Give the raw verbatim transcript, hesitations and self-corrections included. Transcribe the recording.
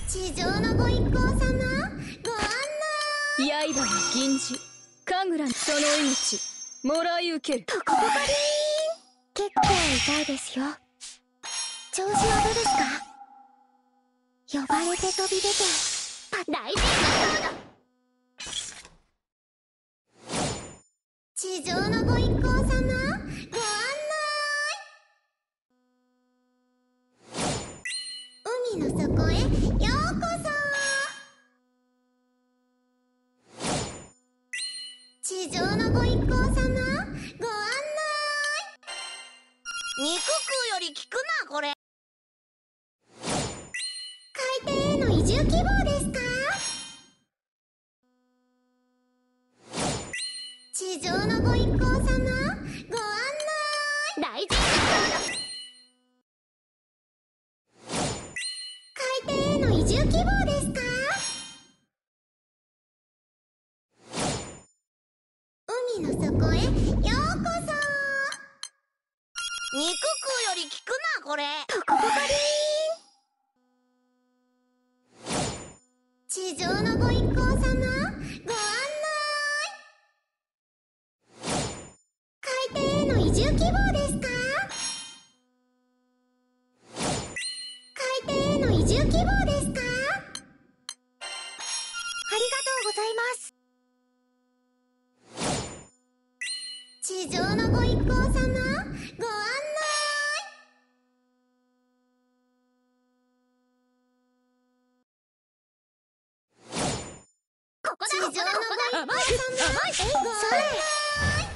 地上のご一行様、ご案内。 刃は銀次、神楽のその命もらい受ける。 とこここりーん。結構痛いですよ。調子はどうですか？呼ばれて飛び出てパ大事だ。地上のご一行様、ご案内。海の底へようこそ。地上のご一行様、ご案内。 肉食うより効くなこれ。 海底への移住希望ですか？地上のご一行様、ご案内。大事だ。海底への移住希望ですか？海の底へようこそ。 肉食うより効くなこれ。 とこここりーん。地上のご一行様、ご案内。海底への移住希望ですか？海底への移住希望ですか？ありがとうございます。地上のご一行様、ご案内。 ここだ、 地上のご一行様、ご案内。